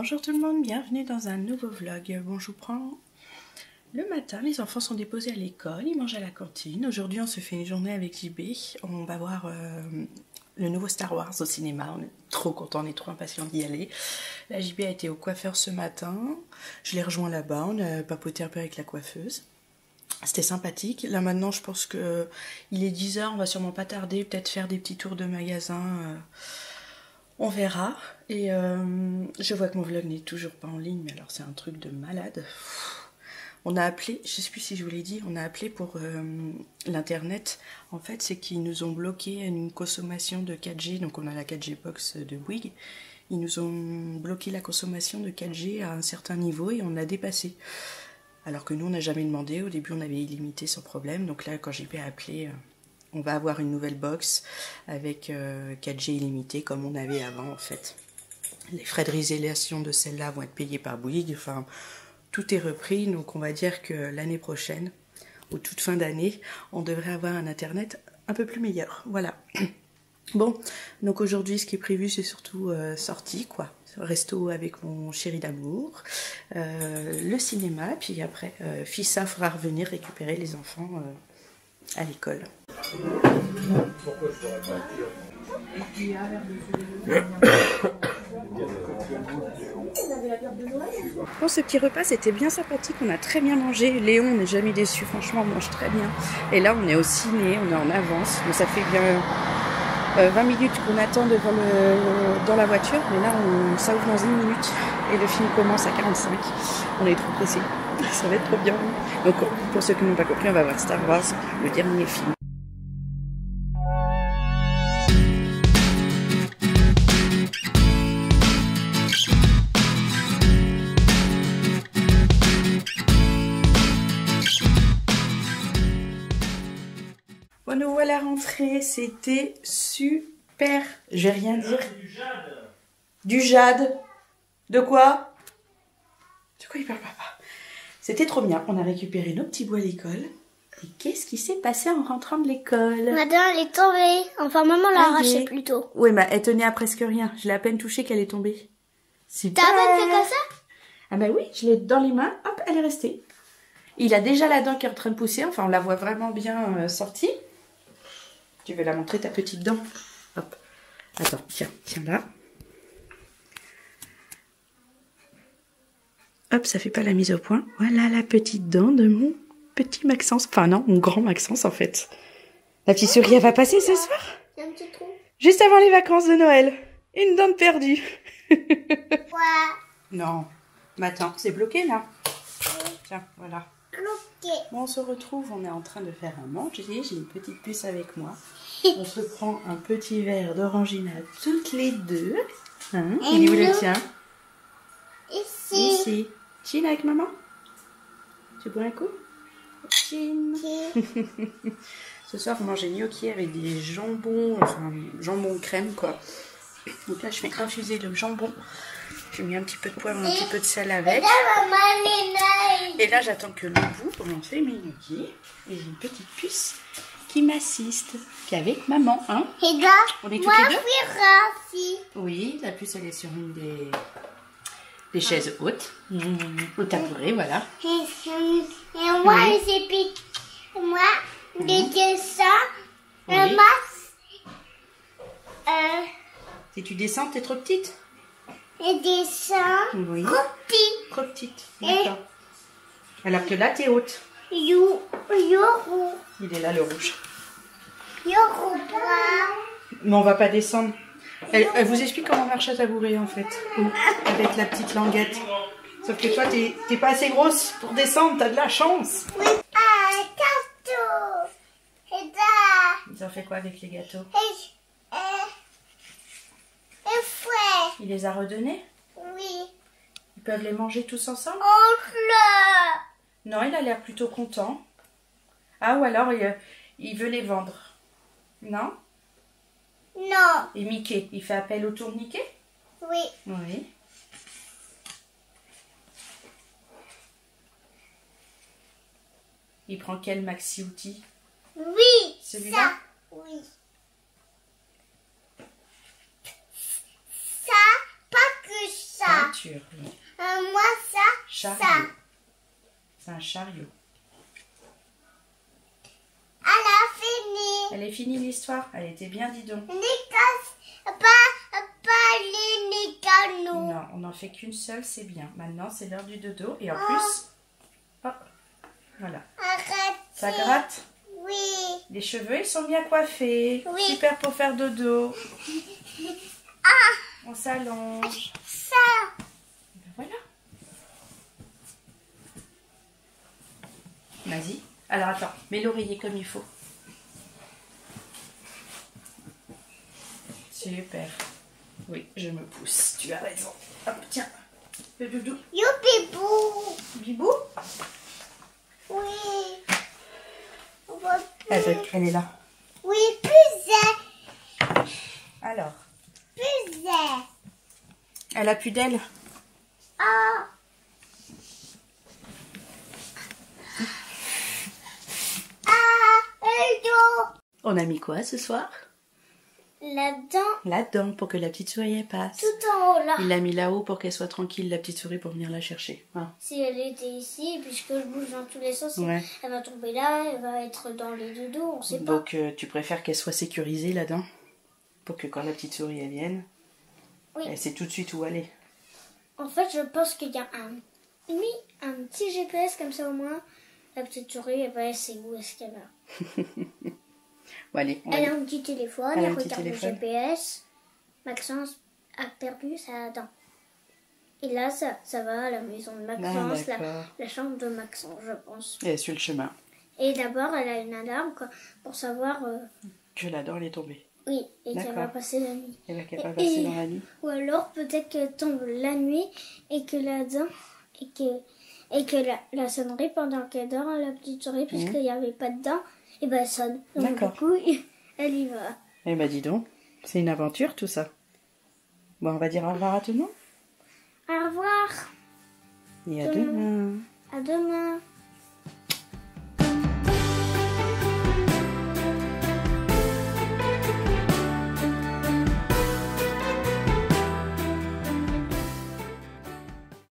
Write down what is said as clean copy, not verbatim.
Bonjour tout le monde, bienvenue dans un nouveau vlog. Bon, je vous prends le matin, les enfants sont déposés à l'école, ils mangent à la cantine. Aujourd'hui on se fait une journée avec JB, on va voir le nouveau Star Wars au cinéma, on est trop contents, on est trop impatients d'y aller. La JB a été au coiffeur ce matin, je l'ai rejoint là-bas, on a papoté un peu avec la coiffeuse. C'était sympathique. Là maintenant je pense que il est 10 h, on va sûrement pas tarder, peut-être faire des petits tours de magasin. On verra. Et je vois que mon vlog n'est toujours pas en ligne, mais alors c'est un truc de malade. On a appelé, je sais plus si je vous l'ai dit, on a appelé pour l'internet. En fait, c'est qu'ils nous ont bloqué une consommation de 4G, donc on a la 4G box de Bouygues. Ils nous ont bloqué la consommation de 4G à un certain niveau et on a dépassé. Alors que nous, on n'a jamais demandé. Au début, on avait illimité sans problème. Donc là, quand j'ai pu appeler, on va avoir une nouvelle box avec 4G illimité comme on avait avant en fait. Les frais de résiliation de celle-là vont être payés par Bouygues. Enfin, tout est repris. Donc on va dire que l'année prochaine, ou toute fin d'année, on devrait avoir un internet un peu plus meilleur. Voilà. Bon, donc aujourd'hui, ce qui est prévu, c'est surtout sortie, quoi. Resto avec mon chéri d'amour, le cinéma, puis après, Fissa fera revenir récupérer les enfants à l'école. Pourquoi je pourrais pas. Bon, ce petit repas c'était bien sympathique, on a très bien mangé. Léon n'est jamais déçu, franchement on mange très bien. Et là on est au ciné, on est en avance, mais ça fait bien 20 minutes qu'on attend dans la voiture, mais là ça ouvre dans 1 minute et le film commence à 45. On est trop pressés, ça va être trop bien. Donc pour ceux qui n'ont pas compris, on va voir Star Wars, le dernier film. Bon, nous voilà rentrés, c'était super. Je vais rien dire. Du jade. De quoi? De quoi il parle papa? C'était trop bien. On a récupéré nos petits bouts à l'école. Et qu'est-ce qui s'est passé en rentrant de l'école? Madame, elle est tombée. Enfin, maman l'a arrachée plutôt. Oui, mais elle tenait à presque rien. Je l'ai à peine touchée qu'elle est tombée. Super. T'as à peine fait comme ça? Ah ben oui, je l'ai dans les mains. Hop, elle est restée. Il a déjà la dent qui est en train de pousser. Enfin, on la voit vraiment bien sortie. Tu veux la montrer, ta petite dent? Hop. Attends, tiens là. Hop, ça fait pas la mise au point. Voilà la petite dent de mon petit Maxence. Enfin non, mon grand Maxence en fait. La petite souris, elle va passer ce soir? Il y a un petit trou. Juste avant les vacances de Noël. Une dent de perdue. Ouais. Non. Mais attends, c'est bloqué là? Oui. Tiens, voilà. Bloqué. Bon, on se retrouve, on est en train de faire un manger. J'ai une petite puce avec moi. On se prend un petit verre d'oranginade toutes les deux. Hein? Il est où le tien? Ici. Ici. Chin avec maman? Tu bois un coup? Chin. Ce soir, on mange des gnocchis avec des jambons, enfin jambon crème quoi. Donc là, je fais infuser le jambon. J'ai mis un petit peu de poivre, un petit peu de sel avec. Et là, j'attends que le bout pour lancer mes gnocchis. Et j'ai une petite puce qui m'assiste, qui est avec maman, hein? Et là, on est toutes les deux? Ici. Oui, la puce, elle est sur une des chaises hautes. Au tabouret, voilà. Et moi, Oui. c'est petit. Moi, des dessins. Oui. Le masque. Si tu descends, t'es trop petite? Les dessins. Oui. Trop petit. Trop petite, d'accord. Alors que là, t'es haute. Yourou. Il est là, le rouge. Yourou. Mais on va pas descendre. Elle vous explique comment marche à tabouret, en fait. Avec la petite languette. Sauf que toi, t'es pas assez grosse pour descendre, t'as de la chance. Oui. Ah, gâteau. Et là. Ils ont fait quoi avec les gâteaux? Et fouet. Il les a redonnés? Oui. Ils peuvent les manger tous ensemble? On pleure. Non, il a l'air plutôt content. Ah, ou alors il veut les vendre. Non? Non. Et Mickey, il fait appel au tourniquet? Oui. Oui. Il prend quel maxi-outil? Oui. Celui-là? Oui. Ça, pas que ça. voiture. Oui. Moi, ça. Chariot. C'est un chariot. Elle a fini. Elle est finie l'histoire. Elle était bien, dis donc. Pas les Nicanos. Non, on n'en fait qu'une seule, c'est bien. Maintenant, c'est l'heure du dodo. Et en plus, hop, voilà. Arrête. Ça gratte. Oui. Les cheveux, ils sont bien coiffés. Oui. Super pour faire dodo. Ah, On s'allonge. ça. Ben voilà. Vas-y. Alors attends, mets l'oreiller comme il faut. Super. Oui, je me pousse. Tu as raison. Hop, tiens. Le doudou. Youpibou. Bibou. Oui. On voit plus. Elle est là. Oui, plus. Alors, Plus. elle a plus d'ailes. Ah. On a mis quoi ce soir? Là-dedans, La dent pour que la petite souris elle passe. tout en haut là. Il l'a mis là-haut pour qu'elle soit tranquille, la petite souris, pour venir la chercher. Ah. Si elle était ici, puisque je bouge dans tous les sens, Ouais. elle va tomber là, elle va être dans les dodos, on sait pas. Donc tu préfères qu'elle soit sécurisée la dent pour que quand la petite souris elle vienne, Oui. elle sait tout de suite où aller. En fait, je pense qu'il y a un petit GPS comme ça au moins. La petite souris, elle va essayer où est-ce qu'elle va. Bon, allez, on va Elle a aller. un petit téléphone, Elle a elle un petit regarde le téléphone. GPS. Maxence a perdu sa dent. Et là, ça va à la maison de Maxence, d'accord. la chambre de Maxence, je pense. Elle est sur le chemin. Et d'abord, elle a une alarme pour savoir, Que la dent elle est tombée. oui, et qu'elle D'accord. va passer la nuit. Elle va qu'elle va passer dans la nuit. Ou alors peut-être qu'elle tombe la nuit et que la dent et que la sonnerie pendant qu'elle dort, la petite souris, puisqu'il n'y avait pas de dents, et ben elle sonne. Donc D'accord. du coup, elle y va. Eh ben dis donc, c'est une aventure tout ça. Bon, on va dire au revoir à tout le monde. Au revoir. Et à demain. À demain.